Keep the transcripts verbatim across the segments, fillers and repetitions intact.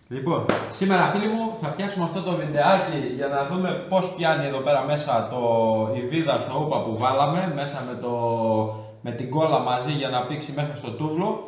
Λοιπόν, σήμερα φίλοι μου θα φτιάξουμε αυτό το βιντεάκι για να δούμε πώς πιάνει εδώ πέρα μέσα το, η βίδα στο ούπα που βάλαμε μέσα με, το, με την κόλλα μαζί για να πήξει μέσα στο τούβλο.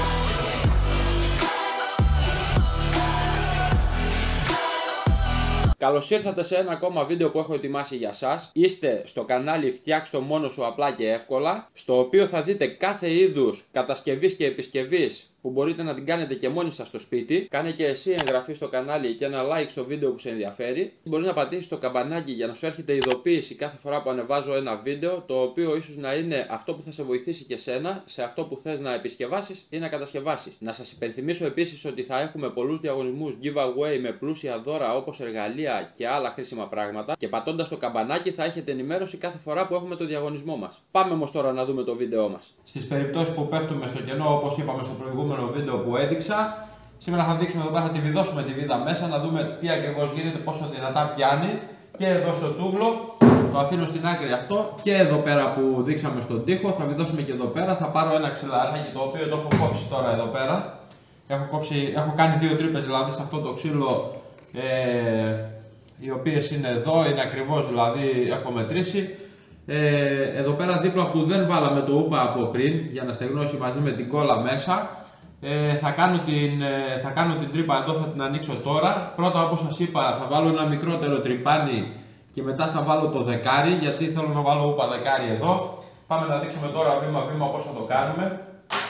Καλώς ήρθατε σε ένα ακόμα βίντεο που έχω ετοιμάσει για σας. Είστε στο κανάλι Φτιάξ' το μόνο σου απλά και εύκολα, στο οποίο θα δείτε κάθε είδους κατασκευής και επισκευής που μπορείτε να την κάνετε και μόνοι σας στο σπίτι. Κάνε και εσύ εγγραφή στο κανάλι και ένα like στο βίντεο που σε ενδιαφέρει. Μπορεί να πατήσεις το καμπανάκι για να σου έρχεται ειδοποίηση κάθε φορά που ανεβάζω ένα βίντεο, το οποίο ίσως να είναι αυτό που θα σε βοηθήσει και σένα σε αυτό που θες να επισκευάσεις ή να κατασκευάσεις. Να σας υπενθυμίσω επίσης ότι θα έχουμε πολλούς διαγωνισμούς giveaway με πλούσια δώρα όπως εργαλεία και άλλα χρήσιμα πράγματα, και πατώντας το καμπανάκι θα έχετε ενημέρωση κάθε φορά που έχουμε το διαγωνισμό μας. Πάμε όμως τώρα να δούμε το βίντεό μας. Στις περιπτώσεις που πέφτουμε στο κενό, όπως είπαμε στο προηγούμενο βίντεο που έδειξα, σήμερα θα δείξουμε εδώ πέρα, θα τη βιδώσουμε τη βίδα μέσα, να δούμε τι ακριβώς γίνεται, πόσο δυνατά πιάνει. Και εδώ στο τούβλο, το αφήνω στην άκρη αυτό, και εδώ πέρα που δείξαμε στον τοίχο, θα βιδώσουμε και εδώ πέρα. Θα πάρω ένα ξυλαράκι το οποίο το έχω κόψει τώρα εδώ πέρα. Έχω, κόψει, έχω κάνει δύο τρύπες δηλαδή σε αυτό το ξύλο, ε, οι οποίες είναι εδώ, είναι ακριβώς δηλαδή, έχω μετρήσει. Ε, εδώ πέρα δίπλα που δεν βάλαμε το ούπα από πριν για να στεγνώσει μαζί με την κόλλα μέσα, ε, θα, κάνω την, ε, θα κάνω την τρύπα εδώ, θα την ανοίξω τώρα. Πρώτα, όπως σας είπα, θα βάλω ένα μικρότερο τρυπάνι και μετά θα βάλω το δεκάρι, γιατί θέλω να βάλω ούπα δεκάρι εδώ. Πάμε να δείξουμε τώρα βήμα βήμα πώς θα το κάνουμε.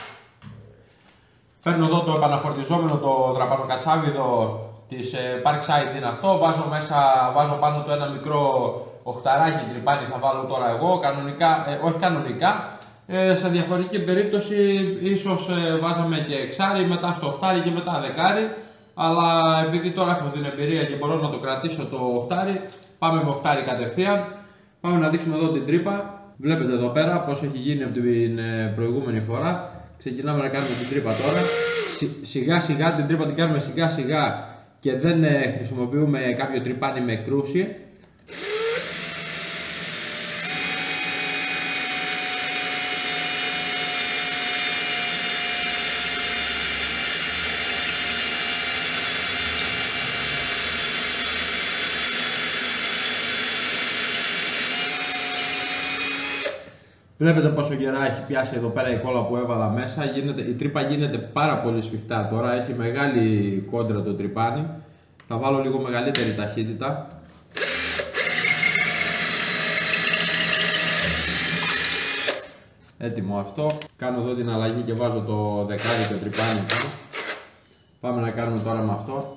Παίρνω εδώ το επαναφορτιζόμενο, το δραπανοκατσάβιδο της ε, Parkside είναι αυτό. Βάζω μέσα, βάζω πάνω το ένα μικρό οχταράκι τρυπάνι, θα βάλω τώρα εγώ, κανονικά, ε, όχι κανονικά, ε, σε διαφορετική περίπτωση ίσως ε, βάζαμε και εξάρι, μετά στο οχτάρι και μετά δεκάρι, αλλά επειδή τώρα έχω την εμπειρία και μπορώ να το κρατήσω το οχτάρι, πάμε με οχτάρι κατευθείαν. Πάμε να δείξουμε εδώ την τρύπα. Βλέπετε εδώ πέρα πώς έχει γίνει από την ε, προηγούμενη φορά. Ξεκινάμε να κάνουμε την τρύπα τώρα. Σιγά σιγά την τρύπα την κάνουμε σιγά σιγά και δεν ε, χρησιμοποιούμε κάποιο τρυπάνι με κρούση. Βλέπετε πόσο γερά έχει πιάσει εδώ πέρα η κόλλα που έβαλα μέσα. Γίνεται, η τρύπα γίνεται πάρα πολύ σφιχτά τώρα, έχει μεγάλη κόντρα το τρυπάνι. Θα βάλω λίγο μεγαλύτερη ταχύτητα. Έτοιμο αυτό. Κάνω εδώ την αλλαγή και βάζω το δεκάρι το τρυπάνι. Πάμε να κάνουμε τώρα με αυτό.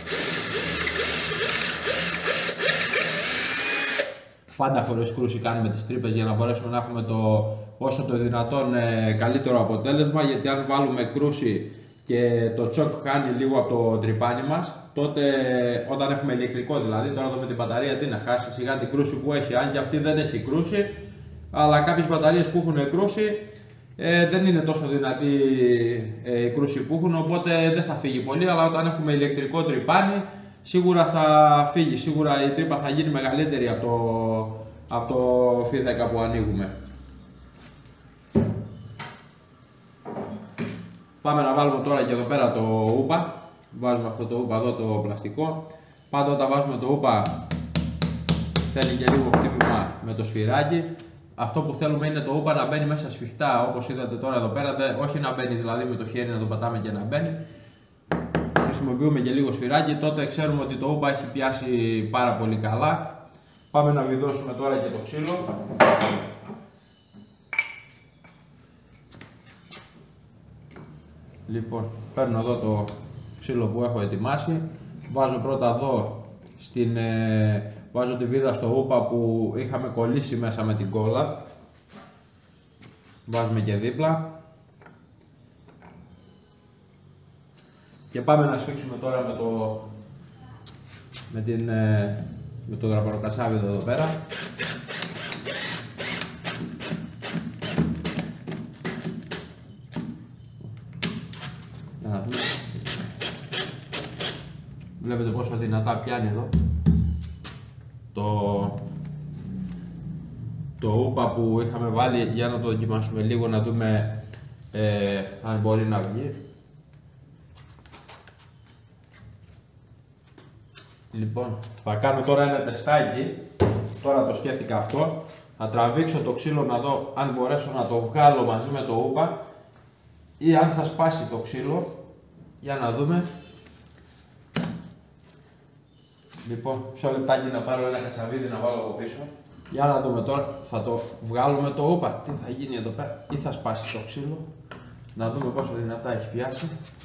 Πάντα χωρίς κρούση κάνουμε τις τρύπες για να μπορέσουμε να έχουμε το, όσο το δυνατόν ε, καλύτερο αποτέλεσμα, γιατί αν βάλουμε κρούση και το τσοκ χάνει λίγο από το τρυπάνι μας, τότε όταν έχουμε ηλεκτρικό δηλαδή, τώρα εδώ με την μπαταρία τι να χάσει σιγά την κρούση που έχει, αν και αυτή δεν έχει κρούση, αλλά κάποιες μπαταρίες που έχουν κρούση ε, δεν είναι τόσο δυνατή ε, η κρούση που έχουν, οπότε δεν θα φύγει πολύ, αλλά όταν έχουμε ηλεκτρικό τρυπάνι σίγουρα θα φύγει, σίγουρα η τρύπα θα γίνει μεγαλύτερη από το, από το εφ δέκα που ανοίγουμε. Πάμε να βάλουμε τώρα και εδώ πέρα το ούπα. Βάζουμε αυτό το ούπα εδώ, το πλαστικό. Πάντα όταν βάζουμε το ούπα θέλει και λίγο χτύπημα με το σφυράκι. Αυτό που θέλουμε είναι το ούπα να μπαίνει μέσα σφιχτά, όπως είδατε τώρα εδώ πέρα, όχι να μπαίνει δηλαδή με το χέρι να το πατάμε και να μπαίνει. Χρησιμοποιούμε και λίγο σφυράκι, τότε ξέρουμε ότι το ούπα έχει πιάσει πάρα πολύ καλά. Πάμε να βιδώσουμε τώρα και το ξύλο. Λοιπόν, παίρνω εδώ το ξύλο που έχω ετοιμάσει. Βάζω πρώτα εδώ, στην, ε, βάζω τη βίδα στο ούπα που είχαμε κολλήσει μέσα με την κόλλα. Βάζουμε και δίπλα. Και πάμε να σφίξουμε τώρα με το, με την, με το δραπανοκατσάβιδο εδώ πέρα. Να δούμε. Βλέπετε πόσο δυνατά πιάνει εδώ το, το ούπα που είχαμε βάλει, για να το δοκιμάσουμε λίγο, να δούμε ε, αν μπορεί να βγει. Λοιπόν, θα κάνω τώρα ένα τεστάκι. Τώρα το σκέφτηκα αυτό. Θα τραβήξω το ξύλο να δω αν μπορέσω να το βγάλω μαζί με το ούπα ή αν θα σπάσει το ξύλο. Για να δούμε. Λοιπόν, μισό λεπτάκι να πάρω ένα κατσαβίδι να βάλω από πίσω. Για να δούμε τώρα, θα το βγάλω με το ούπα. Τι θα γίνει εδώ πέρα, ή θα σπάσει το ξύλο. Να δούμε πόσο δυνατά έχει πιάσει.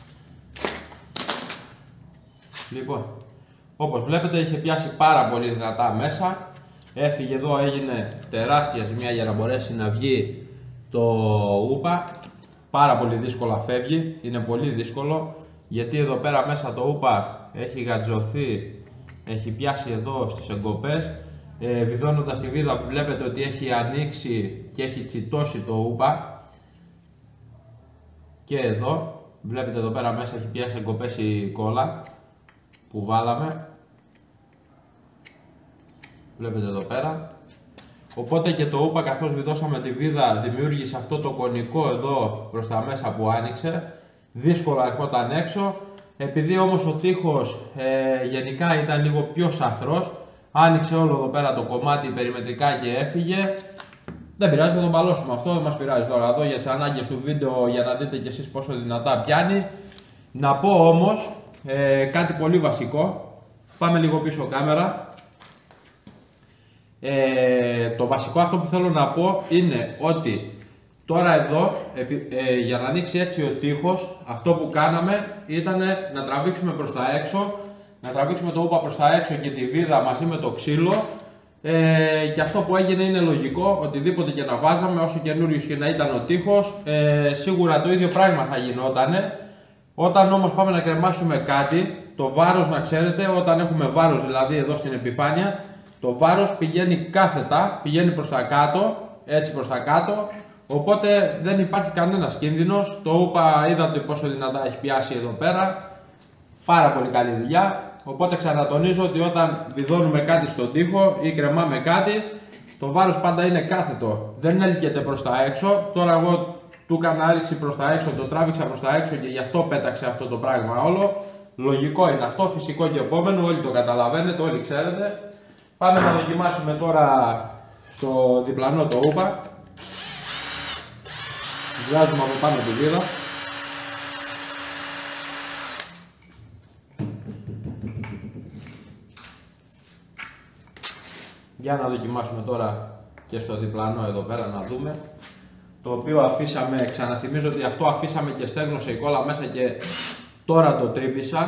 Λοιπόν, όπως βλέπετε είχε πιάσει πάρα πολύ δυνατά μέσα. Έφυγε εδώ, έγινε τεράστια ζημιά για να μπορέσει να βγει το ούπα. Πάρα πολύ δύσκολα φεύγει, είναι πολύ δύσκολο. Γιατί εδώ πέρα μέσα το ούπα έχει γατζωθεί, έχει πιάσει εδώ στις εγκοπές. Ε, βιδώνοντας τη βίδα βλέπετε ότι έχει ανοίξει και έχει τσιτώσει το ούπα. Και εδώ, βλέπετε εδώ πέρα μέσα έχει πιάσει εγκοπές η κόλλα που βάλαμε. Βλέπετε εδώ πέρα. Οπότε και το ούπα, καθώς βιδώσαμε τη βίδα, δημιούργησε αυτό το κονικό εδώ προς τα μέσα που άνοιξε. Δύσκολα ερχόταν έξω. Επειδή όμως ο τοίχος ε, γενικά ήταν λίγο πιο σαθρός, άνοιξε όλο εδώ πέρα το κομμάτι περιμετρικά και έφυγε. Δεν πειράζει, θα τον παλώσουμε αυτό, δεν μας πειράζει τώρα εδώ για τις ανάγκες του βίντεο, για να δείτε κι εσείς πόσο δυνατά πιάνει. Να πω όμως ε, κάτι πολύ βασικό. Πάμε λίγο πίσω κάμερα. Ε, το βασικό αυτό που θέλω να πω είναι ότι τώρα εδώ ε, για να ανοίξει έτσι ο τοίχος, αυτό που κάναμε ήταν να τραβήξουμε προς τα έξω, να τραβήξουμε το ούπα προς τα έξω και τη βίδα μαζί με το ξύλο. Ε, και αυτό που έγινε είναι λογικό, οτιδήποτε και να βάζαμε, όσο καινούριος και να ήταν ο τοίχος, ε, σίγουρα το ίδιο πράγμα θα γινότανε. Όταν όμως πάμε να κρεμάσουμε κάτι, το βάρος, να ξέρετε, όταν έχουμε βάρος δηλαδή εδώ στην επιφάνεια, το βάρος πηγαίνει κάθετα, πηγαίνει προς τα κάτω, έτσι προς τα κάτω, οπότε δεν υπάρχει κανένας κίνδυνος. Το ούπα είδατε πόσο δυνατά έχει πιάσει εδώ πέρα, πάρα πολύ καλή δουλειά. Οπότε ξανατονίζω ότι όταν βιδώνουμε κάτι στον τοίχο ή κρεμάμε κάτι, το βάρος πάντα είναι κάθετο, δεν έλκεται προς τα έξω. Τώρα εγώ του έκανα άλυξη προς τα έξω, το τράβηξα προς τα έξω και γι' αυτό πέταξε αυτό το πράγμα όλο. Λογικό είναι αυτό, φυσικό και επόμενο, όλοι το καταλαβαίνετε, όλοι ξέρετε. Πάμε να δοκιμάσουμε τώρα στο διπλανό το ούπα. Βγάζουμε από πάνω τη βίδα. Για να δοκιμάσουμε τώρα και στο διπλανό εδώ πέρα να δούμε. Το οποίο αφήσαμε, ξαναθυμίζω ότι αυτό αφήσαμε και στέγνωσε η κόλλα μέσα και τώρα το τρύπησα.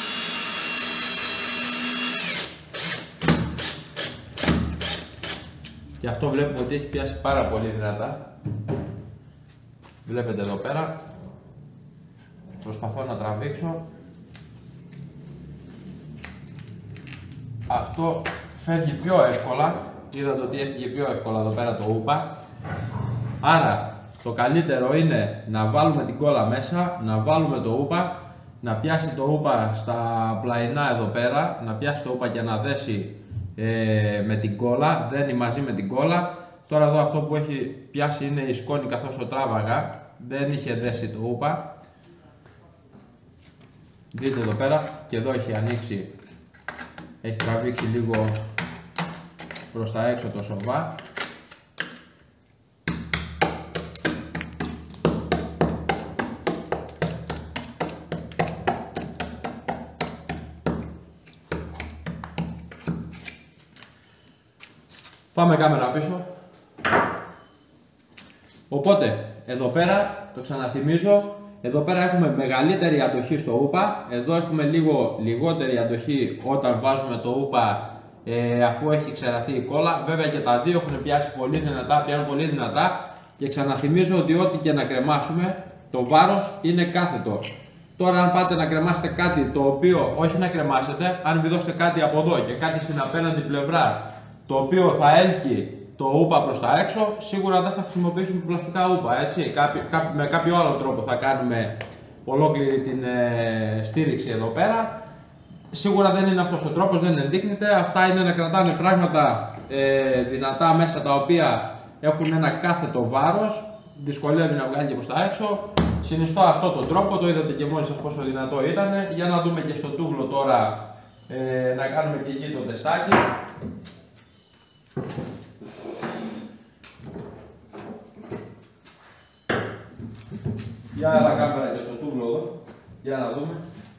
Και αυτό βλέπουμε ότι έχει πιάσει πάρα πολύ δυνατά. Βλέπετε εδώ πέρα. Προσπαθώ να τραβήξω. Αυτό φεύγει πιο εύκολα. Είδατε ότι έφυγε πιο εύκολα εδώ πέρα το ούπα. Άρα το καλύτερο είναι να βάλουμε την κόλλα μέσα, να βάλουμε το ούπα, να πιάσει το ούπα στα πλαϊνά εδώ πέρα, να πιάσει το ούπα και να δέσει ε, με την κόλλα, δένει μαζί με την κόλλα. Τώρα εδώ αυτό που έχει πιάσει είναι η σκόνη, καθώς το τράβαγα, δεν είχε δέσει το ούπα. Δείτε εδώ πέρα και εδώ έχει ανοίξει, έχει τραβήξει λίγο προς τα έξω το σοβά. Πάμε κάμερα πίσω. Οπότε, εδώ πέρα, το ξαναθυμίζω, εδώ πέρα έχουμε μεγαλύτερη αντοχή στο ούπα, εδώ έχουμε λίγο λιγότερη αντοχή όταν βάζουμε το ούπα ε, αφού έχει ξεραθεί η κόλλα. Βέβαια και τα δύο έχουν πιάσει πολύ δυνατά, πιάνουν πολύ δυνατά και ξαναθυμίζω ότι ό,τι και να κρεμάσουμε, το βάρος είναι κάθετο. Τώρα αν πάτε να κρεμάσετε κάτι το οποίο, όχι να κρεμάσετε, αν βιδώσετε κάτι από εδώ και κάτι στην απέναντι πλευρά, το οποίο θα έλκει το ούπα προς τα έξω, σίγουρα δεν θα χρησιμοποιήσουμε πλαστικά ούπα, έτσι. Κάποιο, κά, με κάποιο άλλο τρόπο θα κάνουμε ολόκληρη την ε, στήριξη εδώ πέρα. Σίγουρα δεν είναι αυτός ο τρόπος, δεν ενδείχνεται. Αυτά είναι να κρατάμε πράγματα ε, δυνατά μέσα, τα οποία έχουν ένα κάθετο βάρος, δυσκολεύει να βγάλει και προς τα έξω. Συνιστώ αυτό τον τρόπο, το είδατε και μόνοι σας πόσο δυνατό ήταν. Για να δούμε και στο τούβλο τώρα ε, να κάνουμε και εκεί το τεστάκι. Για άλλα κάμερα και στο τούβλο εδώ, για να δούμε.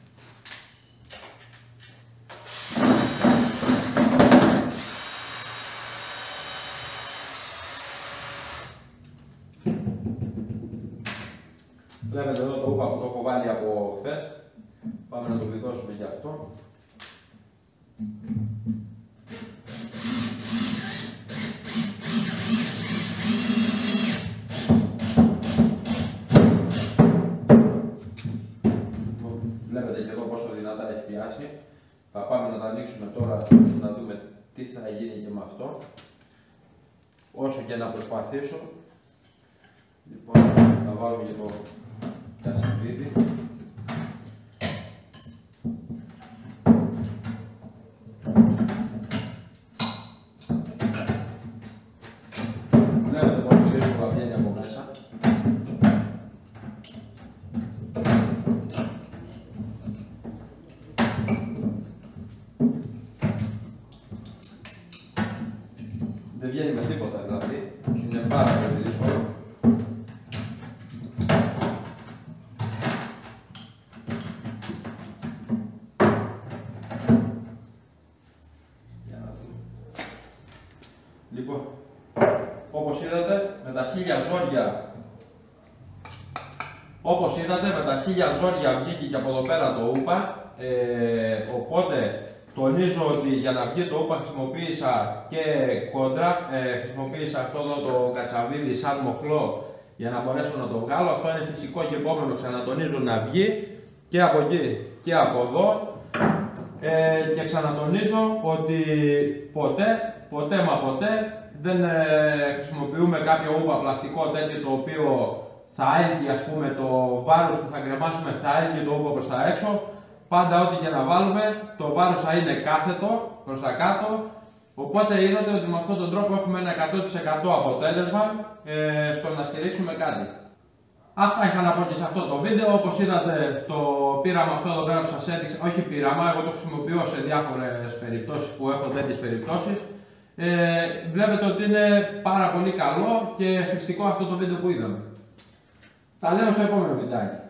Βλέπετε εδώ το ούπα που το έχω βάλει από χθες. Πάμε να το βιδώσουμε και αυτό. Βλέπετε και εδώ πόσο δυνατά έχει πιάσει. Θα πάμε να τα ανοίξουμε τώρα να δούμε τι θα γίνει και με αυτό. Όσο και να προσπαθήσω. Λοιπόν, θα βάλουμε και το κασιβίδι. Βλέπετε πόσο δύσκολα βγαίνει από μέσα. Δεν βγαίνει με τίποτα δηλαδή. Είναι πάρα πολύ δύσκολο. Λοιπόν, όπως είδατε, με τα χίλια ζόρια, όπως είδατε, με τα χίλια ζόρια βγήκε και από εδώ πέρα το ούπα, ε, οπότε τονίζω ότι για να βγει το ούπα χρησιμοποίησα και κόντρα, ε, χρησιμοποίησα αυτό εδώ το κατσαβίδι σαν μοχλό για να μπορέσω να το βγάλω. Αυτό είναι φυσικό και επόμενο, ξανατονίζω, να βγει και από εκεί και από εδώ. Ε, και ξανατονίζω ότι ποτέ, ποτέ μα ποτέ δεν ε, χρησιμοποιούμε κάποιο ούπα πλαστικό τέτοιο το οποίο θα έλκει, ας πούμε, το βάρος που θα κρεμάσουμε θα έλκει το ούπα προς τα έξω. Πάντα ό,τι και να βάλουμε, το βάρος θα είναι κάθετο προς τα κάτω. Οπότε είδατε ότι με αυτόν τον τρόπο έχουμε ένα εκατό τοις εκατό αποτέλεσμα ε, στο να στηρίξουμε κάτι. Αυτά είχα να πω και σε αυτό το βίντεο. Όπως είδατε, το πείραμα αυτό εδώ πέρα που σας έδειξα, όχι πείραμα, εγώ το χρησιμοποιώ σε διάφορες περιπτώσεις που έχω τέτοιες περιπτώσεις. Ε, βλέπετε ότι είναι πάρα πολύ καλό και χρηστικό αυτό το βίντεο που είδαμε. Τα λέμε στο επόμενο βιντεάκι.